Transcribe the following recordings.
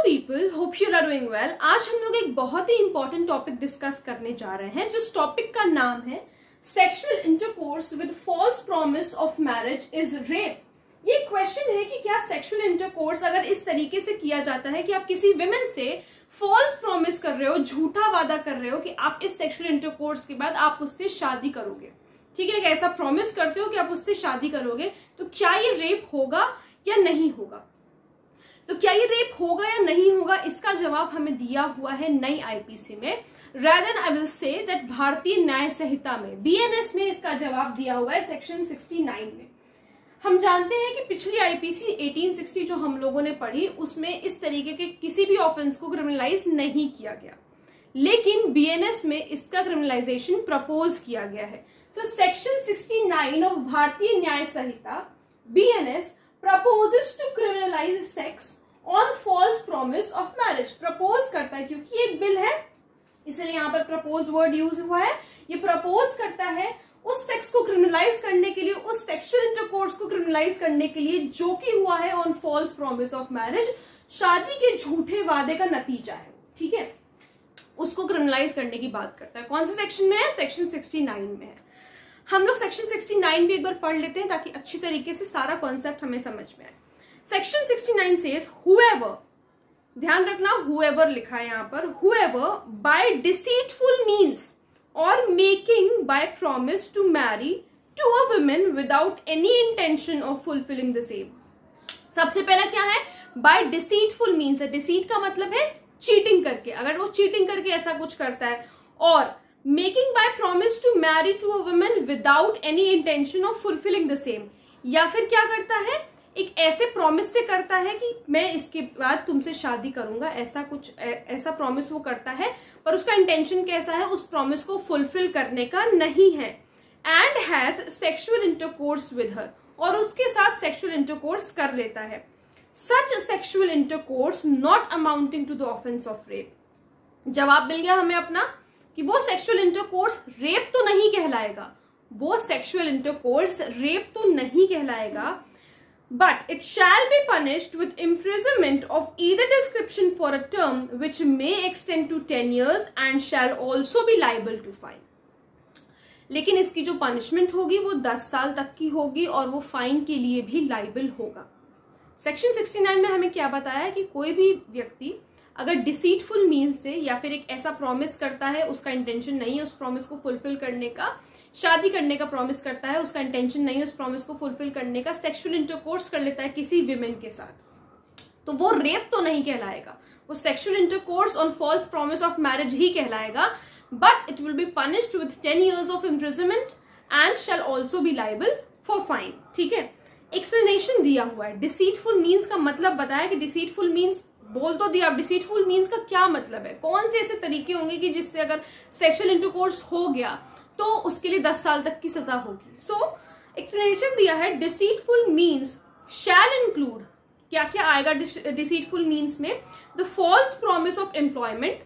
People, hope you are doing well. आज हम लोग एक बहुत ही इंपॉर्टेंट टॉपिक डिस्कस करने जा रहे हैं, जिस टॉपिक का नाम है sexual intercourse with false promise of marriage is rape. ये क्वेश्चन है कि क्या सेक्सुअल इंटरकोर्स अगर इस तरीके से किया जाता है कि आप किसी विमेन से फॉल्स प्रॉमिस कर रहे हो, झूठा वादा कर रहे हो कि आप इस सेक्सुअल इंटरकोर्स के बाद आप उससे शादी करोगे, ठीक है, ऐसा प्रॉमिस करते हो कि आप उससे शादी करोगे, तो क्या ये रेप होगा या नहीं होगा? तो क्या ये रेप होगा या नहीं होगा, इसका जवाब हमें दिया हुआ है नई आईपीसी में। rather than I will say that भारतीय न्याय संहिता में, बीएनएस में इसका जवाब दिया हुआ है सेक्शन 69 में। हम जानते हैं कि पिछली आईपीसी 1860 जो हम लोगों ने पढ़ी, उसमें इस तरीके के किसी भी ऑफेंस को क्रिमिनलाइज नहीं किया गया, लेकिन बीएनएस में इसका क्रिमिनलाइजेशन प्रपोज किया गया है। So section 69 of Bharatiya Nyaya Sanhita BNS proposes to criminalize sex on false promise of marriage। Propose करता है, क्योंकि ये एक बिल है इसलिए यहाँ पर प्रपोज वर्ड यूज हुआ है। ये प्रपोज करता है उस सेक्स को क्रिमिनलाइज करने के लिए, उस सेक्सुअल इंटरकोर्स को क्रिमिनलाइज करने के लिए जो कि हुआ है on false promise of marriage, शादी के झूठे वादे का नतीजा है, ठीक है, उसको क्रिमिनलाइज करने की बात करता है। कौन से सेक्शन में है? सेक्शन 69 में है। हम लोग सेक्शन 69 भी एक बार पढ़ लेते हैं ताकि अच्छी तरीके से सारा कॉन्सेप्ट हमें समझ में आए। सेक्शन 69 सेज whoever, ध्यान रखना whoever लिखा है यहाँ पर, whoever by deceitful means or making by promise to marry to a woman without any intention of fulfilling the same। सबसे पहला क्या है? by deceitful means है। deceit का मतलब है चीटिंग करके, अगर वो चीटिंग करके ऐसा कुछ करता है, और making by promise to marry to a woman without any intention of fulfilling the same, या फिर क्या करता है, एक ऐसे प्रॉमिस से करता है कि मैं इसके बाद तुमसे शादी करूंगा, ऐसा कुछ ऐसा प्रॉमिस वो करता है, पर उसका इंटेंशन कैसा है, उस प्रॉमिस को फुलफिल करने का नहीं है। And has sexual intercourse with her, और उसके साथ सेक्सुअल इंटरकोर्स कर लेता है। Such sexual intercourse not amounting to the offence of rape. जवाब मिल गया हमें अपना कि वो सेक्सुअल इंटरकोर्स रेप तो नहीं कहलाएगा, वो सेक्सुअल इंटरकोर्स रेप तो नहीं कहलाएगा, but it shall be punished with imprisonment of either description for a term which may extend to 10 years and shall also be liable to fine. लेकिन इसकी जो पनिशमेंट होगी वो 10 साल तक की होगी और वो फाइन के लिए भी लाइबल होगा। सेक्शन 69 में हमें क्या बताया है कि कोई भी व्यक्ति अगर डिसीटफुल मीन्स से या फिर एक ऐसा प्रॉमिस करता है, उसका इंटेंशन नहीं है उस प्रॉमिस को फुलफिल करने का, शादी करने का प्रॉमिस करता है, उसका इंटेंशन नहीं है उस प्रॉमिस को फुलफिल करने का, सेक्सुअल इंटरकोर्स कर लेता है किसी विमेन के साथ, तो वो रेप तो नहीं कहलाएगा, वो sexual intercourse on false promise of marriage ही कहलाएगा, but it will be punished with 10 years of imprisonment and shall also be liable for fine, ठीक है। एक्सप्लेनेशन दिया हुआ है, डिसीटफुल मीन्स का मतलब बताया कि डिसीटफुल मीन्स बोल तो दिया, डिसीटफुल मीन्स का क्या मतलब है, कौन से ऐसे तरीके होंगे कि जिससे अगर सेक्सुअल इंटरकोर्स हो गया तो उसके लिए 10 साल तक की सजा होगी। सो एक्सप्लेनेशन दिया है, डिसीटफुल मीन्स शैल इंक्लूड, क्या क्या आएगा डिसीटफुल मीन्स में, the false promise of employment,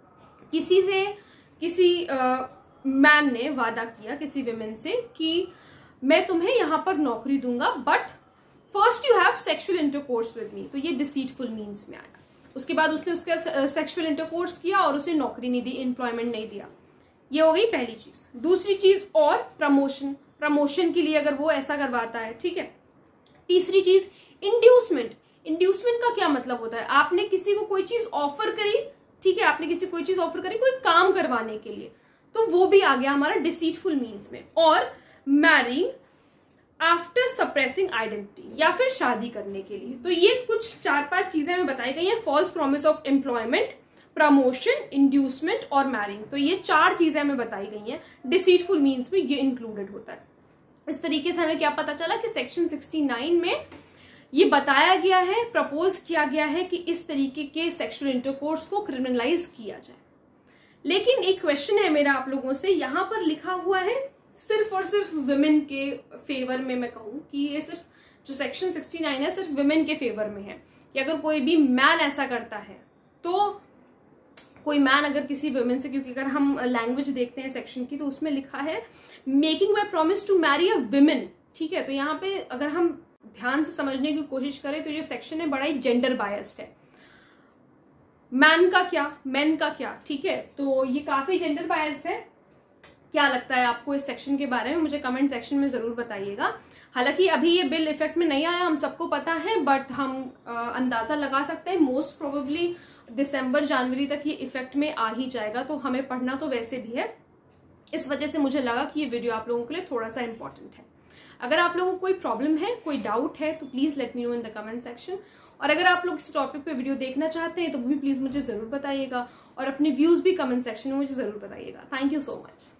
किसी मैन ने वादा किया किसी विमेन से कि मैं तुम्हें यहां पर नौकरी दूंगा, but first you have sexual intercourse with me, तो ये डिसीटफुल मीन्स में आया। उसके बाद उसने उसका सेक्सुअल इंटरकोर्स किया और उसे नौकरी नहीं दी, एम्प्लॉयमेंट नहीं दिया। ये हो गई पहली चीज। दूसरी चीज और प्रमोशन के लिए अगर वो ऐसा करवाता है, ठीक है। तीसरी चीज इंड्यूसमेंट। इंड्यूसमेंट का क्या मतलब होता है, आपने किसी को कोई चीज ऑफर करी, ठीक है, आपने किसी को कोई चीज ऑफर करी कोई काम करवाने के लिए, तो वो भी आ गया हमारा डिसीटफुल मीन्स में। और मैरिंग आफ्टर सप्रेसिंग आइडेंटिटी, या फिर शादी करने के लिए, तो ये कुछ 4-5 चीजें हमें बताई गई हैं, false promise of employment, promotion, inducement और मैरिंग, तो ये 4 चीजें हमें बताई गई हैं, डिसीटफुल मीन्स में ये इंक्लूडेड होता है। इस तरीके से हमें क्या पता चला कि सेक्शन 69 में ये बताया गया है, प्रपोज किया गया है कि इस तरीके के सेक्सुअल इंटरकोर्स को क्रिमिनलाइज किया जाए। लेकिन एक क्वेश्चन है मेरा आप लोगों से, यहां पर लिखा हुआ है सिर्फ और सिर्फ विमेन के फेवर में, मैं कहूं कि ये सिर्फ जो सेक्शन 69 है सिर्फ विमेन के फेवर में है, कि अगर कोई भी मैन ऐसा करता है, तो कोई मैन अगर किसी वुमेन से, क्योंकि अगर हम लैंग्वेज देखते हैं सेक्शन की तो उसमें लिखा है making by promise to marry a women, ठीक है, तो यहाँ पे अगर हम ध्यान से समझने की कोशिश करें तो ये सेक्शन है बड़ा ही जेंडर बायस्ड है। मैन का क्या, मेन का क्या, ठीक है। तो ये काफी जेंडर बायस्ड है। क्या लगता है आपको इस सेक्शन के बारे में, मुझे कमेंट सेक्शन में जरूर बताइएगा। हालांकि अभी ये बिल इफेक्ट में नहीं आया, हम सबको पता है, बट हम अंदाजा लगा सकते हैं मोस्ट प्रोबेबली दिसंबर जनवरी तक ये इफेक्ट में आ ही जाएगा। तो हमें पढ़ना तो वैसे भी है, इस वजह से मुझे लगा कि ये वीडियो आप लोगों के लिए थोड़ा सा इंपॉर्टेंट है। अगर आप लोगों को कोई प्रॉब्लम है, कोई डाउट है, तो please let me know in the comment section. और अगर आप लोग इस टॉपिक पे वीडियो देखना चाहते हैं तो वो भी प्लीज मुझे जरूर बताइएगा, और अपने व्यूज भी कमेंट सेक्शन में मुझे जरूर बताइएगा। Thank you so much.